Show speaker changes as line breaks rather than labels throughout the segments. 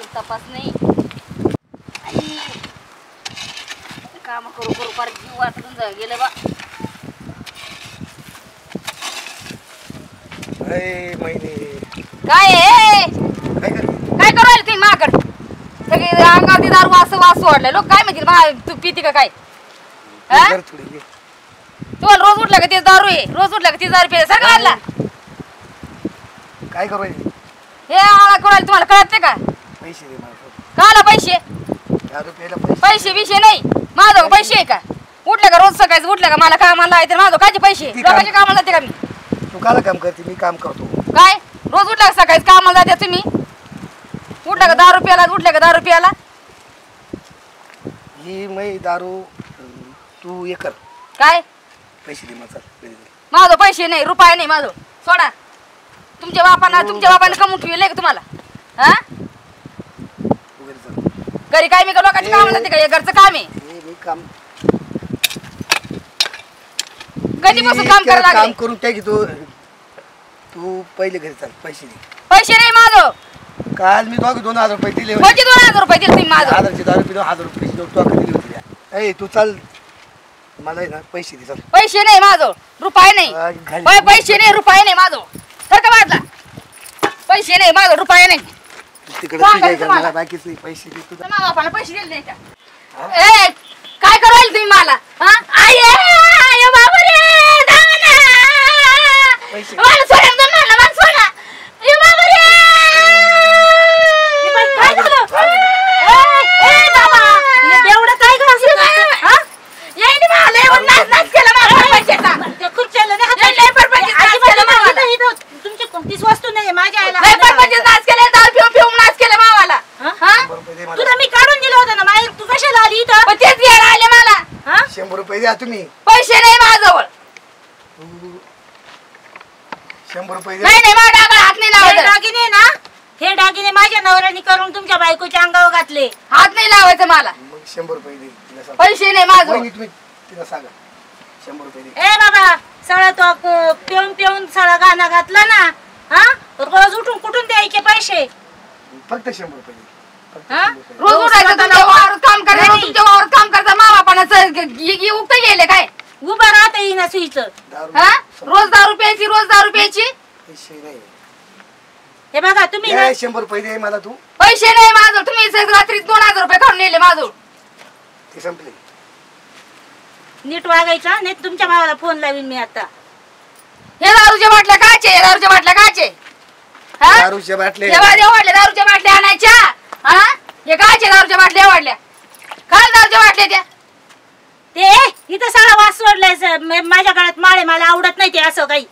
माझा तपास नाही काम करू करू फार जीव वाटून गेलं बा काय काय करायला तुम्ही माकड सगळे अंगावरती दारू वास वाढलाय लोक काय म्हणतील तू पिती का काय तुम्हाला रोज उठला का ते दारू आहे रोज उठला का ती दारू पिया सगळं आणला
काय करू
हे आळा करायला तुम्हाला कळत नाही का
पैसे दे मला
काला पैसे
दारू प्यायला
पैसे विषय नाही माझं पैसे आहे का उठले का रोज सकाळी उठले का मला कामाला आहे तर माझं कायचे पैसे लोकांच्या कामाला जाते का मी
तू काला काम करते मी काम करतो
काय रोज उठला का सकाळी कामाला जाते तुम्ही उठला का दारू प्याला उठले का दारू प्याला
ही मै दारू तू हे कर
काय
पैसे दे मला
माझं पैसे नाही रुपये नाही माझं सोडा तुमच्या बापाने कमवून ठेवले का तुम्हाला हा घरी काय मी का लोकांची काम जाते का हे घरचं काम आहे
काम
कधीपासून काम करायला
काम
लागले
करून काय की तू पहिले घरी चाल पैसे दे
पैसे नाही माझं
काल मी दोघे 2000 रुपये दिले
म्हणजे 2000 रुपये दिले तुम्ही माझं
1000चे दारू पिलो 1000 रुपये तू दिली होती ए तू चाल मला ना पैसे दे चल
पैसे नाही माझं रुपये नाही पैसे नाही रुपये नाही माझं तर का वाटला पैसे नाही माझं रुपये नाही
तिकडे मला बाकीच पैसे दे तुझा
माझ्या बापाला पैसे दिले नाही का ए काय करायला तुम्ही मला हा आय बाबा रे दाना
पैसे
मला सोडून दे मला सोडा ए बाबा रे काय झालं ए बाबा एवढं काय करायचं हा येईन मला एवढं नाच केलं मला पैशाचा ते खुर्च्याला नाही हात लय परपंच नाच केलं मला इथं तुमची कोणतीच वस्तू नाही माझ्या आईला लय परपंच नाच केलं दारू पिऊन नाच केलं मावाला हा तुला मी काढून दिलं होतं ना माई तू कशाला आली इथं पण तेच घ्यायला आले मला हा
100 रुपये द्या तुम्ही
पैसे नाही माझ्याजवळ
100 रुपये
नाही नाही माझ्या डागाला हात नाही लावायचा
दागिने ना हे दागिने माझ्या नवऱ्याने करून तुमच्या बायकोच्या अंगावर घातले
हात नाही लावायचं मला
मग 100 रुपये दे तिला सांग
पैसे नाही माझं
तुम्ही तिला सांगा 100 रुपये दे
ए बाबा सळा तो पिऊन पिऊन सळा गाणं घातला ना हा रोज उठून कुठून द्यायचे पैसे
फक्त 100 रुपये दे
हा
रोज उठायचं तुमच्या वावरात काम करायचं तुमच्या वावरात काम करता मा बापानं उगत गेले काय
उभा राहता येईना सुईचं
हा रोज दारू प्यायची रोज दारू प्यायची
पैसे नाही
हे बघा तुम्ही
100 रुपये दे मला तू
पैसे नाही माझं तुम्ही रात्री 2000 रुपये खाऊन नेले माझं
ते संपले
नीट वागायचा नाही तुमच्या भावाला फोन लावीन मी आता
हे दारूच्या बाटल्या काचे दारूच्या बाटल्या काचे
दारूच्या बाटल्या
वाढल्या दारूच्या बाटल्या आणायच्या हा हे काचे दारूच्या बाटल्या वाढल्या काय दारूच्या बाटल्या त्या
ते इथं सगळा वास सोडलाय माझ्या गळ्यात माळे मला आवडत नाही ते असं काही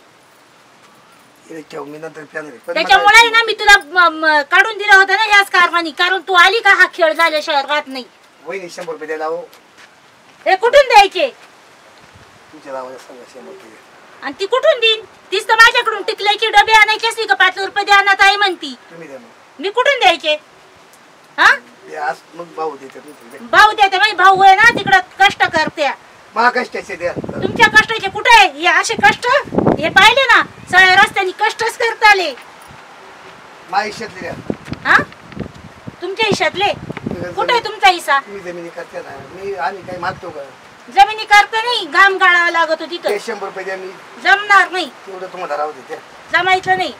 त्याच्यामुळे ना मी तुला काढून दिलं होतं ना याच कारणाने कारण तू आली का हा खेळ झाल्याशिवाय राहत नाही
वहिनी 100 रुपये द्यायला
हे कुठून द्यायचे
तुमच्या नावाला सांगा 100 रुपये
आणि ती कुठून देईन तीच तर माझ्याकडून टिकल्याची डबे आणायची असली का 5 रुपये द्या ताई म्हणती
तुम्ही द्या
मी कुठून द्यायचे हा
मग भाऊ देते
भाऊ द्या माझी भाऊ आहे ना तिकडं कष्ट करते
मा कष्टाचे द्या
तुमच्या कष्टाचे कुठे आहे हे असे कष्ट हे पाहिले ना सगळ्या रस्त्याने कष्टच करता आले
मा हिशातले द्या
हा तुमच्या हिशातले कुठे आहे तुमचा हिस्सा
मी जमिनी करते ना मी आम्ही काही मागतो का
जमिनी करता नाही घाम गाळावा लागतो तिथं
100 रुपये द्या मी
जमणार नाही
तेवढं तुम्हाला राहू देते
जमायचं नाही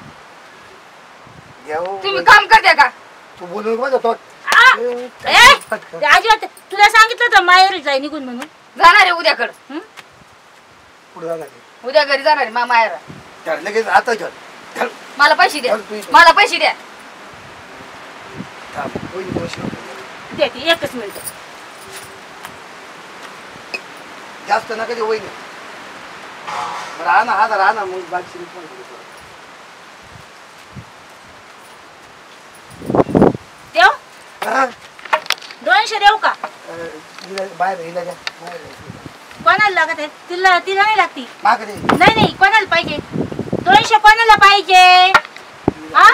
तुम्ही काम करते का
तू बोलू नको तो
अजिबात तुला सांगितलं तर माहेर जाय निघून म्हणून
जाणार आहे उद्याकडं
पुढे जाणार
उद्या घरी जाणार आहे मामायरा
लगेच आता चल
मला पैसे द्या मला पैसे द्या
देते एकच मिनिट
जास्त नका देऊ वहिनी राहणार मग बाकी
देव 200 देऊ का
बाहेर हिला द्या
कोणाला लागत आहे तिला नाही लागती
मागे
नाही कोणाला पाहिजे 200 कोणाला पाहिजे हा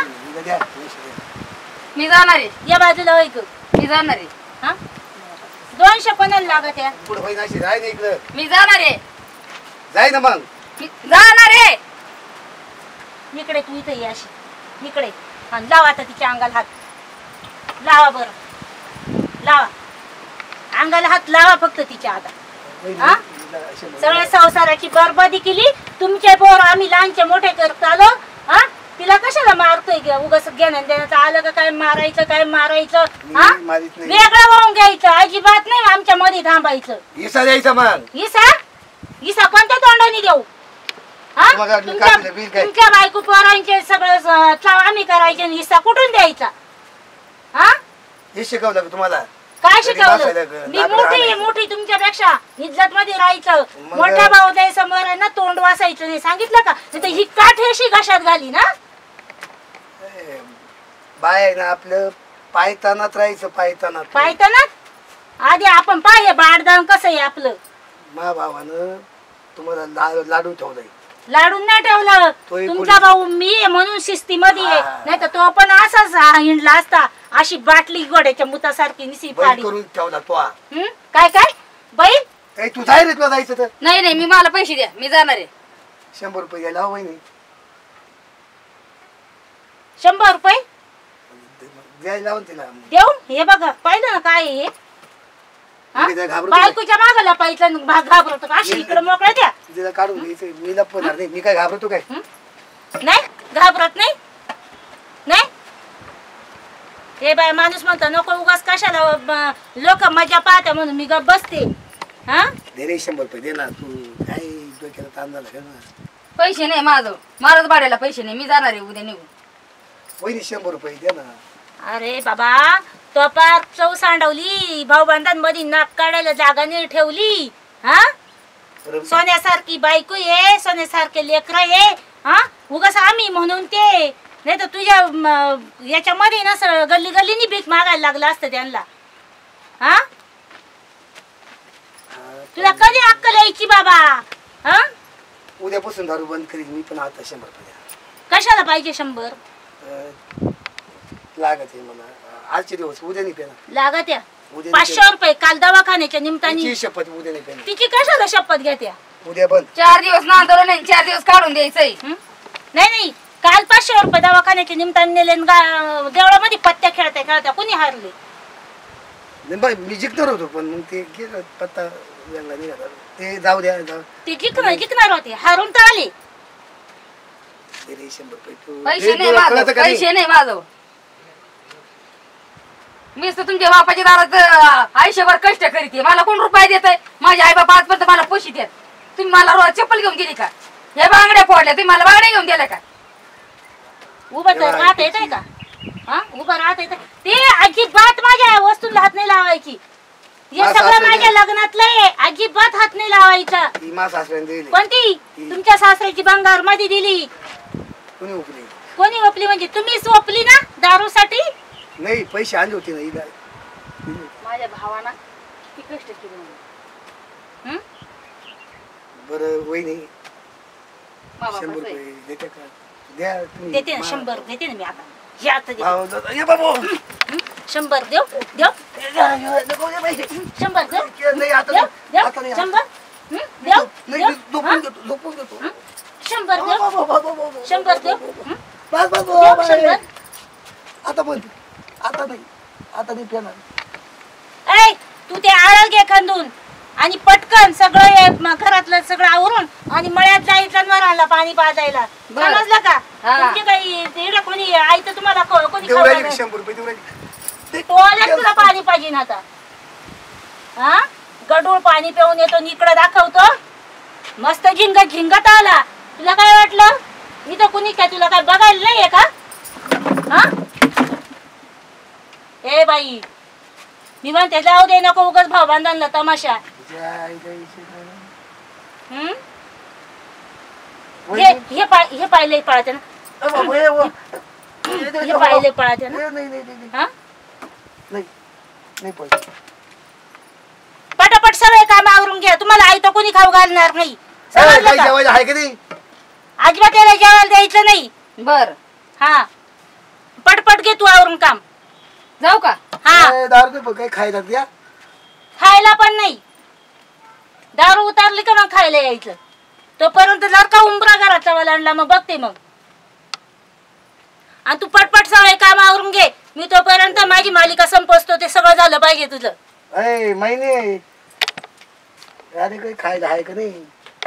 मी जाणार आहे
या बाजूला होय
मी जाणार आहे
हा 200 कोणाला लागत आहे
पुढे होईना अशी जाय ना इकडं
मी जाणार आहे
जाय ना मग
जाणार आहे
इकडे तू इथे अशी इकडे आणि लाव आता तिच्या अंगाला हात लावा बरं, लावा अंगाला हात लावा फक्त तिच्या आता. हा? सगळ्या संसाराची बरबादी केली तुमचे पोर. आम्ही लहानचे मोठे करत आलो. हा तिला कशाला मारतोय ग? उगाच घेणं देण्याचं आलं का काय मारायचं काय मारायचं? हा वेगळं वाहून घ्यायचं, अजिबात नाही आमच्या मध्ये थांबायचं.
हिस्सा द्यायचा मग.
हिसा कोणत्या तोंडाने देऊ? हा तुमच्या बायको पोरांचे सगळं आम्ही करायचे, हिस्सा कुठून द्यायचा? हा
हे शिकवलं का तुम्हाला?
काय शिकवलं? मी मोठी तुमच्यापेक्षा इज्जत मध्ये राहायचं.
मग
मोठा भाऊ द्याय समोर आहे ना, तोंड वाचायचं नाही. सांगितलं का? नाही ही काठेशी घशात घाली ना.
बाय आहे ना आपलं पायतानात राहायचं.
पायतानात आधी आपण पाहिजे बाडदान कसं आहे आपलं.
मा भावानं तुम्हाला लाडू ठेवलाय.
लाडून नाही ठेवलं. तुमचा भाऊ मी आहे म्हणून शिस्तीमध्ये आहे, नाही तर तो पण असाच हिंडला असता. अशी बाटली गोड्याच्या मुतासारखी निसी पाडी
करून ठेवला तो.
काय काय बैल?
तू जाय रे, तुला जायचं तर.
नाही मी मला पैसे द्या, मी जाणार आहे.
100 रुपये द्यायला हवं नाही.
100 रुपये
द्यायला हवं तिला.
देऊ. हे बघा पाहिलं ना काय हे? बायकोच्या मागायला पाहिजे घाबरतो का? अशी इकडे मोकळ्या द्या.
तिला काढून घ्यायचं. मी लपवणार नाही. मी काय घाबरतो काय?
नाही घाबरत नाही. नाही हे बाय माणूस म्हणतो नको उगाच कशाला लोक मजा पाहते म्हणून मी गप बसते. हा
दे रे 100 रुपये दे ना. तू काय डोक्याला ताण झाला का ना?
पैसे नाही माझं, मारच भाड्याला पैसे नाही. मी जाणार आहे उद्या निघून.
वहिनी 100 रुपये दे ना.
अरे बाबा तो पार चव सांडवली. भाऊबंधांमध्ये नाक काढायला जागा नाही ठेवली. हा सोन्यासारखी बायको आहे, सोन्यासारखे लेकर आहे. हा उगाच आम्ही म्हणून ते, नाही तर तुझ्या याच्यामध्ये ना गल्ली गल्लीनी भीक मागायला लागलं असतं त्यांना. हा तुला कधी अक्कल यायची बाबा? हा
उद्यापासून दारू बंद करीन मी. पण आता 100 रुपये द्या.
कशाला पाहिजे 100?
लागत आहे मला आजचे दिवस. उद्या नाही पेना.
लागत या 500 रुपये काल दवाखान्याच्या निमित्ताने.
शपथ उद्या नाही पेना.
तिची कशाला शपथ घेत्या?
उद्या बंद.
4 दिवस नांदवलं नाही, 4 दिवस काढून द्यायचंय.
नाही काल 500 रुपये दवाखान्याच्या निमित्ताने नेले. देवळामध्ये पत्त्या खेळता कोणी हारले?
मी जिंकणार होतो पण मग ते गेलं पत्ता वेगळा निघाला. ते जाऊ द्या.
ते जिंकणार होते, हारून तर आले.
100 रुपये
पैसे नाही माझं, पैसे नाही माझं. मीच तर तुमच्या बापाच्या दारात आयुष्यभर कष्ट करीते. मला कोण रुपये देत आहे? माझे आई बाबा आजपर्यंत मला पैसे देत. तुम्ही मला रोज चप्पल घेऊन गेली का? हे बांगड्या फोडल्या, तुम्ही मला बांगड्या घेऊन दिल्या का?
उभं तर राहत येत का? हा उभं राहत येत. ते अजिबात माझ्या वस्तूला हात नाही लावायची. हे सगळं माझ्या लग्नातलं आहे. अजिबात हात नाही लावायचा. कोणती? तुमच्या सासऱ्याची बंगार मध्ये दिली. कोणी ओपली? म्हणजे तुम्हीच ओपली ना दारूसाठी?
नाही पैसे आणले होते ना.
माझ्या भावाना किती कष्ट केले.
बरं वहिनी
100
रुपये देते का? द्या.
देते ना 100 देते ना मी आता. हे आता दे. 100 देऊ
100
देऊ. 100
आता बंद. आता नाही पेणार.
ऐ तू ते आळल घे खंदून आणि पटकन सगळं घरातलं सगळं आवरून आणि मळ्यात जायचं जनावरांना पाणी पाजायला. समजलं का? तुमची काही इकडे कोणी आई तर तुम्हाला कोणी
100 रुपये देऊ राहिली.
तुला पाणी पाहिजे ना आता. हा गडूळ पाणी पिऊन येतो इकडे दाखवतो. मस्त झिंगत आला. तुला काय वाटलं? मी तर कुणी काय तुला काय बघायला नाहीये का? हा ए बाई मी म्हणते जाऊ दे नको उगाच भाऊ बांधांना तमाशा. हे पाहिले पळाते ना. हे पाहिले पळाते ना. पटापट सगळे काम आवरून घ्या. तुम्हाला आई तर कोणी खाऊ घालणार नाही. अजिबात त्याला जेवायला द्यायचं नाही.
बर
हा पटपट घे तू आवरून काम.
जाऊ का?
हा
दारू काय खायला द्या.
खायला पण नाही. दारू उतारली का मग खायला यायचं. तोपर्यंत जर का उंबरा घराचा वलांडला मग बघते मग. आणि तू पटपट सगळे काम आवरून घे. मी तोपर्यंत माझी मालिका
ए महिने अरे काही खायला आहे का नाही?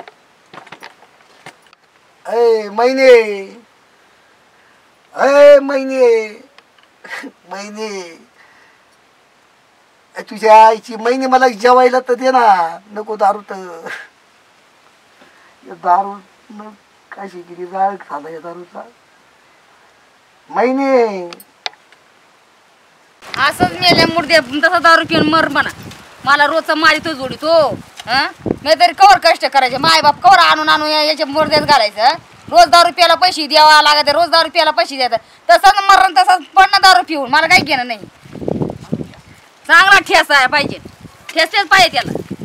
ए महिने ए महिने महिने तुझ्या आईची महिने मला जेवायला तर दे ना. नको दारू तर दारू कशी किती जाळ खाला या दारूचा. महिने
असंच मेल्या मुर्दे तसा दारू पिऊन मर म्हणा. मला रोजचा मारितो जोडीतो. मी तरी कवर कष्ट करायचे. माय बाप कवर आणून आणून याच्या मुर्द्यात घालायचं. रोज दारू प्यायला पैसे द्यावा लागत. रोज दारू प्यायला पैसे द्यायचं. तसंच मरण तसंच पडणं दारू पिऊन. मला काही घेणं नाही. चांगला ठेस आहे पाहिजे. ठेस पाहिजे त्याला.